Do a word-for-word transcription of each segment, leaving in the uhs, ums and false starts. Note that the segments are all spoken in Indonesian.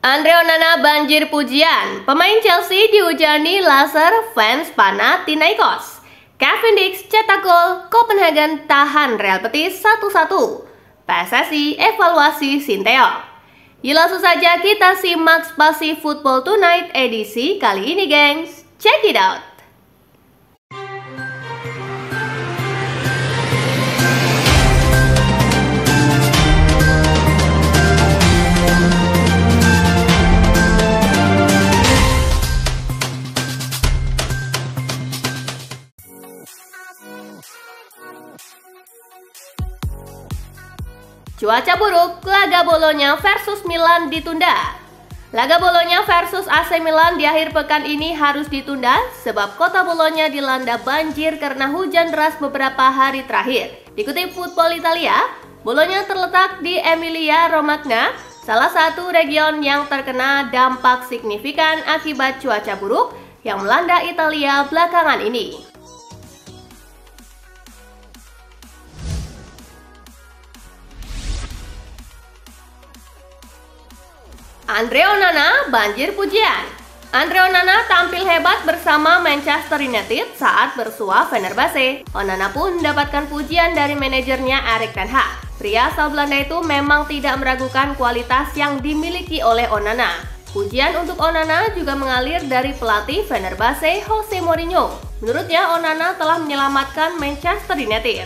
Andre Onana banjir pujian. Pemain Chelsea dihujani laser fans Panathinaikos. Kevin Dix cetak gol, Copenhagen tahan Real Betis satu satu. P S S I evaluasi Sinteyong. Yuk langsung saja kita simak Spasi Football Tonight edisi kali ini, gengs. Check it out. Cuaca buruk, laga Bolonya versus Milan ditunda. Laga Bolonya versus A C Milan di akhir pekan ini harus ditunda sebab kota Bolonya dilanda banjir karena hujan deras beberapa hari terakhir. Dikutip Football Italia, Bolonya terletak di Emilia Romagna, salah satu region yang terkena dampak signifikan akibat cuaca buruk yang melanda Italia belakangan ini. Andre Onana banjir pujian. Andre Onana tampil hebat bersama Manchester United saat bersua Fenerbahce. Onana pun mendapatkan pujian dari manajernya Erik ten Hag. Pria asal Belanda itu memang tidak meragukan kualitas yang dimiliki oleh Onana. Pujian untuk Onana juga mengalir dari pelatih Fenerbahce Jose Mourinho. Menurutnya, Onana telah menyelamatkan Manchester United.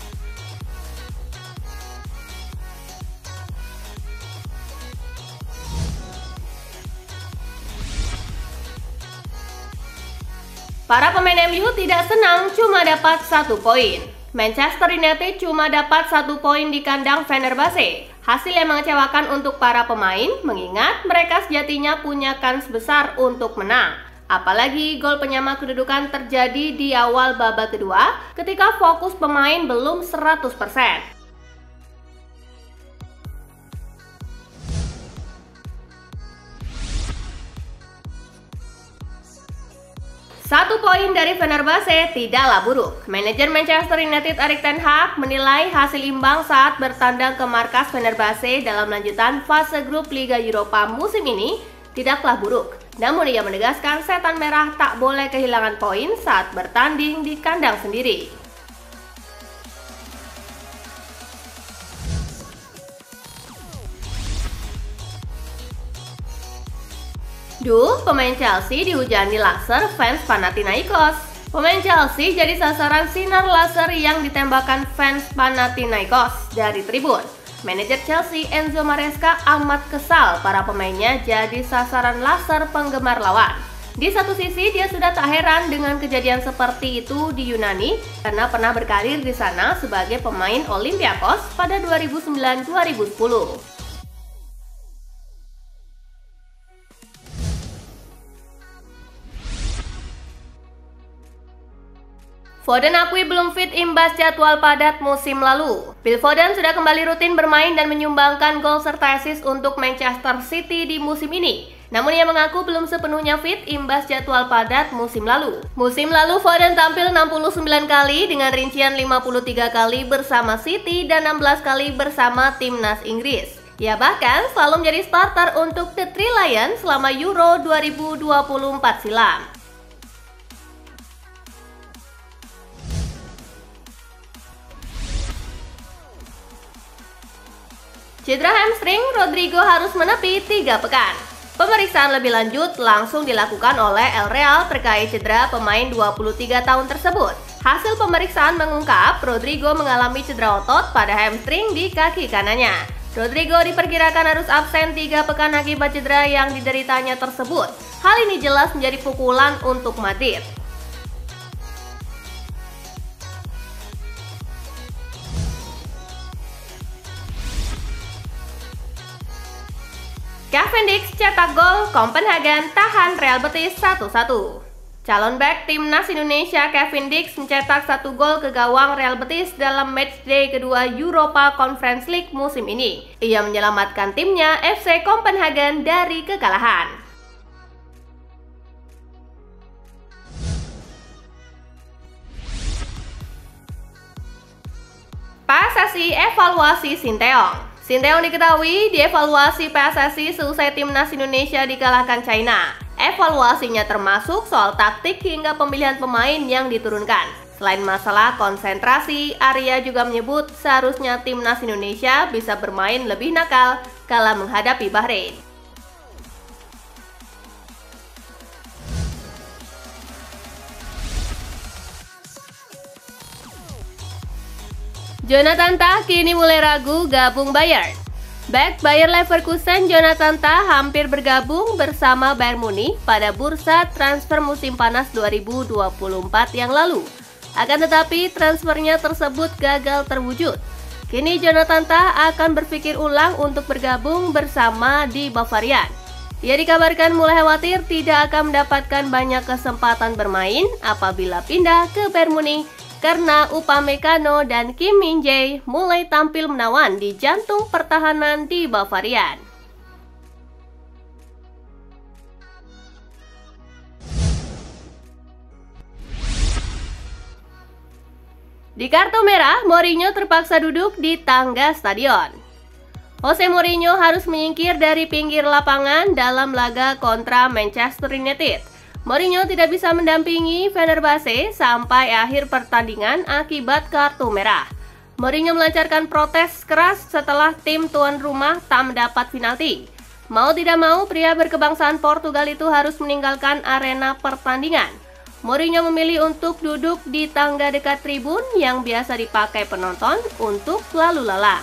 Para pemain M U tidak senang cuma dapat satu poin. Manchester United cuma dapat satu poin di kandang Fenerbahce. Hasil yang mengecewakan untuk para pemain, mengingat mereka sejatinya punya kans besar untuk menang. Apalagi gol penyama kedudukan terjadi di awal babak kedua ketika fokus pemain belum seratus persen. Satu poin dari Fenerbahce tidaklah buruk. Manajer Manchester United Erik ten Hag menilai hasil imbang saat bertandang ke markas Fenerbahce dalam lanjutan fase grup Liga Eropa musim ini tidaklah buruk. Namun ia menegaskan setan merah tak boleh kehilangan poin saat bertanding di kandang sendiri. Duh, pemain Chelsea dihujani laser fans Panathinaikos. Pemain Chelsea jadi sasaran sinar laser yang ditembakkan fans Panathinaikos dari tribun. Manajer Chelsea Enzo Maresca amat kesal para pemainnya jadi sasaran laser penggemar lawan. Di satu sisi dia sudah tak heran dengan kejadian seperti itu di Yunani karena pernah berkarir di sana sebagai pemain Olympiakos pada dua ribu sembilan dua ribu sepuluh. Foden akui belum fit imbas jadwal padat musim lalu. Phil Foden sudah kembali rutin bermain dan menyumbangkan gol serta assist untuk Manchester City di musim ini. Namun ia mengaku belum sepenuhnya fit imbas jadwal padat musim lalu. Musim lalu Foden tampil enam puluh sembilan kali dengan rincian lima puluh tiga kali bersama City dan enam belas kali bersama timnas Inggris. Ia bahkan selalu menjadi starter untuk The Three Lions selama Euro dua ribu dua puluh empat silam. Cedera hamstring, Rodrigo harus menepi tiga pekan. Pemeriksaan lebih lanjut langsung dilakukan oleh El Real terkait cedera pemain dua puluh tiga tahun tersebut. Hasil pemeriksaan mengungkap Rodrigo mengalami cedera otot pada hamstring di kaki kanannya. Rodrigo diperkirakan harus absen tiga pekan akibat cedera yang dideritanya tersebut. Hal ini jelas menjadi pukulan untuk Madrid. Kevin Dix cetak gol, Copenhagen tahan Real Betis satu satu. Calon bek timnas Indonesia Kevin Dix mencetak satu gol ke gawang Real Betis dalam matchday kedua Europa Conference League musim ini. Ia menyelamatkan timnya F C Copenhagen dari kekalahan. P S S I evaluasi Sinteyong. Sinteyong diketahui dievaluasi P S S I seusai timnas Indonesia dikalahkan China. Evaluasinya termasuk soal taktik hingga pemilihan pemain yang diturunkan. Selain masalah konsentrasi, Arya juga menyebut seharusnya timnas Indonesia bisa bermain lebih nakal kala menghadapi Bahrain. Jonathan Tah kini mulai ragu gabung Bayern. Back Bayer Leverkusen Jonathan Tah hampir bergabung bersama Bayern Munich pada bursa transfer musim panas dua ribu dua puluh empat yang lalu. Akan tetapi transfernya tersebut gagal terwujud. Kini Jonathan Tah akan berpikir ulang untuk bergabung bersama di Bavarian. Ia dikabarkan mulai khawatir tidak akan mendapatkan banyak kesempatan bermain apabila pindah ke Bayern Munich, karena Upamecano dan Kim Min-jae mulai tampil menawan di jantung pertahanan di Bavarian. Di kartu merah, Mourinho terpaksa duduk di tangga stadion. Jose Mourinho harus menyingkir dari pinggir lapangan dalam laga kontra Manchester United. Mourinho tidak bisa mendampingi Fenerbahce sampai akhir pertandingan akibat kartu merah. Mourinho melancarkan protes keras setelah tim tuan rumah tak mendapat penalti. Mau tidak mau, pria berkebangsaan Portugal itu harus meninggalkan arena pertandingan. Mourinho memilih untuk duduk di tangga dekat tribun yang biasa dipakai penonton untuk lalu lalang.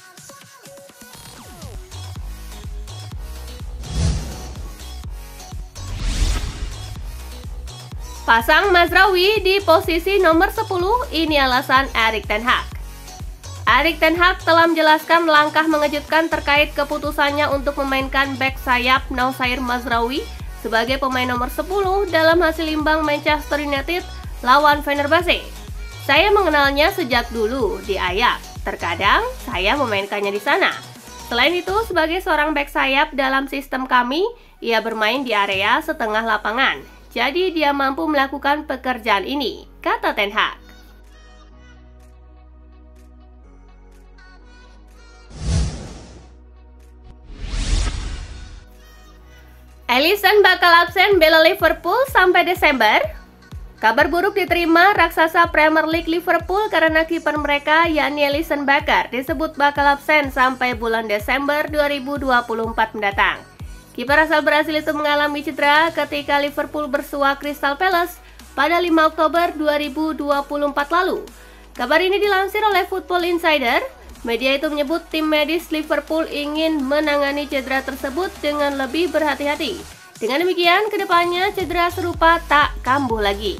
Pasang Mazraoui di posisi nomor sepuluh, ini alasan Erik ten Hag. Erik ten Hag telah menjelaskan langkah mengejutkan terkait keputusannya untuk memainkan bek sayap Noussair Mazraoui sebagai pemain nomor sepuluh dalam hasil imbang Manchester United lawan Fenerbahce. Saya mengenalnya sejak dulu di Ajax. Terkadang saya memainkannya di sana. Selain itu, sebagai seorang bek sayap dalam sistem kami, ia bermain di area setengah lapangan. Jadi dia mampu melakukan pekerjaan ini, kata ten Hag. Alisson bakal absen bela Liverpool sampai Desember. Kabar buruk diterima raksasa Premier League Liverpool karena kiper mereka yakni Alisson Becker disebut bakal absen sampai bulan Desember dua ribu dua puluh empat mendatang. Kiper asal Brasil itu mengalami cedera ketika Liverpool bersua Crystal Palace pada lima Oktober dua ribu dua puluh empat lalu. Kabar ini dilansir oleh Football Insider. Media itu menyebut tim medis Liverpool ingin menangani cedera tersebut dengan lebih berhati-hati. Dengan demikian, kedepannya cedera serupa tak kambuh lagi.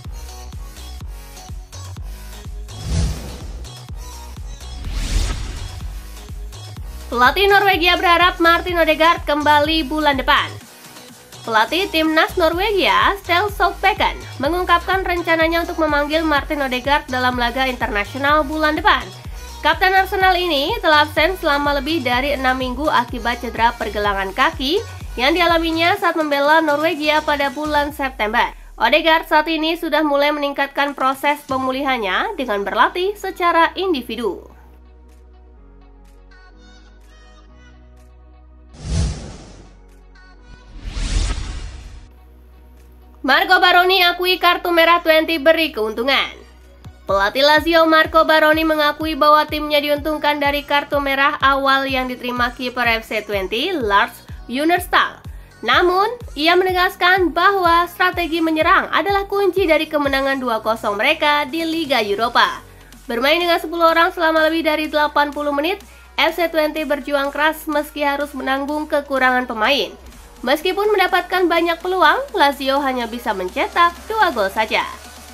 Pelatih Norwegia berharap Martin Odegaard kembali bulan depan. Pelatih timnas Norwegia, Ståle Solbakken, mengungkapkan rencananya untuk memanggil Martin Odegaard dalam laga internasional bulan depan. Kapten Arsenal ini telah absen selama lebih dari enam minggu akibat cedera pergelangan kaki yang dialaminya saat membela Norwegia pada bulan September. Odegaard saat ini sudah mulai meningkatkan proses pemulihannya dengan berlatih secara individu. Marco Baroni akui kartu merah dua puluh beri keuntungan. Pelatih Lazio Marco Baroni mengakui bahwa timnya diuntungkan dari kartu merah awal yang diterima kiper F C dua puluh Lars Junnerstall. Namun, ia menegaskan bahwa strategi menyerang adalah kunci dari kemenangan dua kosong mereka di Liga Eropa. Bermain dengan sepuluh orang selama lebih dari delapan puluh menit, F C dua puluh berjuang keras meski harus menanggung kekurangan pemain. Meskipun mendapatkan banyak peluang, Lazio hanya bisa mencetak dua gol saja.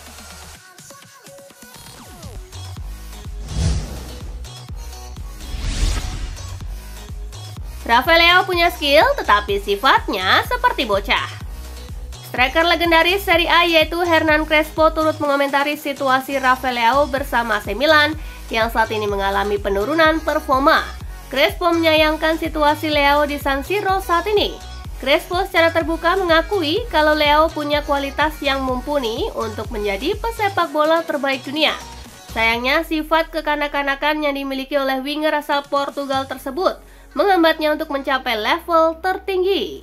Rafael Leao punya skill, tetapi sifatnya seperti bocah. Striker legendaris Serie A yaitu Hernan Crespo turut mengomentari situasi Rafael Leao bersama A C Milan yang saat ini mengalami penurunan performa. Crespo menyayangkan situasi Leao di San Siro saat ini. Crespo secara terbuka mengakui kalau Leao punya kualitas yang mumpuni untuk menjadi pesepak bola terbaik dunia. Sayangnya, sifat kekanak-kanakan yang dimiliki oleh winger asal Portugal tersebut menghambatnya untuk mencapai level tertinggi.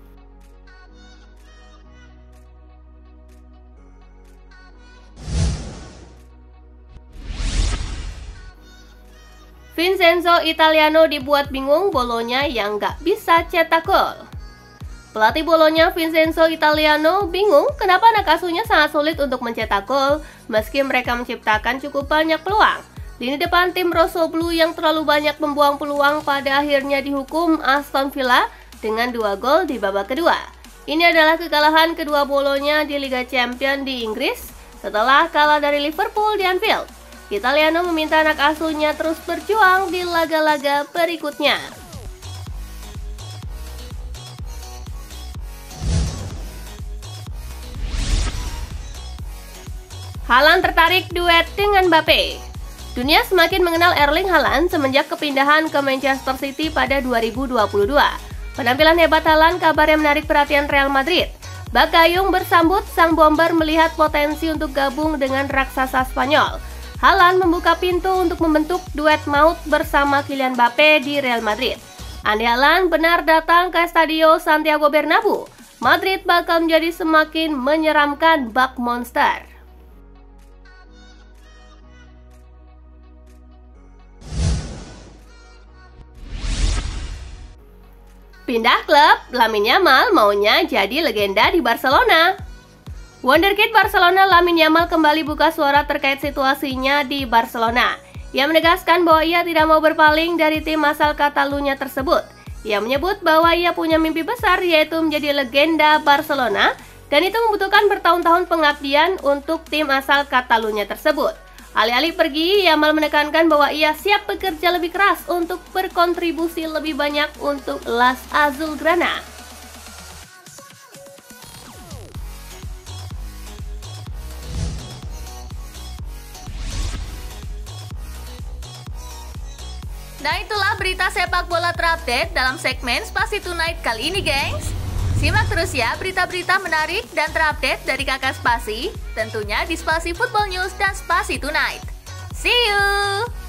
Vincenzo Italiano dibuat bingung Bolonya yang gak bisa cetak gol. Pelatih Bolonya Vincenzo Italiano bingung kenapa anak asuhnya sangat sulit untuk mencetak gol meski mereka menciptakan cukup banyak peluang. Lini depan tim Rossoblu yang terlalu banyak membuang peluang pada akhirnya dihukum Aston Villa dengan dua gol di babak kedua. Ini adalah kekalahan kedua Bolonya di Liga Champions di Inggris setelah kalah dari Liverpool di Anfield. Italiano meminta anak asuhnya terus berjuang di laga-laga berikutnya. Haaland tertarik duet dengan Mbappe. Dunia semakin mengenal Erling Haaland semenjak kepindahan ke Manchester City pada dua ribu dua puluh dua. Penampilan hebat Haaland kabarnya menarik perhatian Real Madrid. Bakayung bersambut, sang bomber melihat potensi untuk gabung dengan raksasa Spanyol. Haaland membuka pintu untuk membentuk duet maut bersama Kylian Mbappe di Real Madrid. Andai Haaland benar datang ke Stadio Santiago Bernabeu, Madrid bakal menjadi semakin menyeramkan bak monster. Pindah klub, Lamine Yamal maunya jadi legenda di Barcelona. Wonderkid Barcelona Lamine Yamal kembali buka suara terkait situasinya di Barcelona. Ia menegaskan bahwa ia tidak mau berpaling dari tim asal Catalunya tersebut. Ia menyebut bahwa ia punya mimpi besar yaitu menjadi legenda Barcelona dan itu membutuhkan bertahun-tahun pengabdian untuk tim asal Catalunya tersebut. Alih-alih pergi, Yamal menekankan bahwa ia siap bekerja lebih keras untuk berkontribusi lebih banyak untuk Las Azulgrana. Nah, itulah berita sepak bola terupdate dalam segmen Spasi Tonight kali ini, gengs. Simak terus ya berita-berita menarik dan terupdate dari kakak Spasi, tentunya di Spasi Football News dan Spasi Tonight. See you!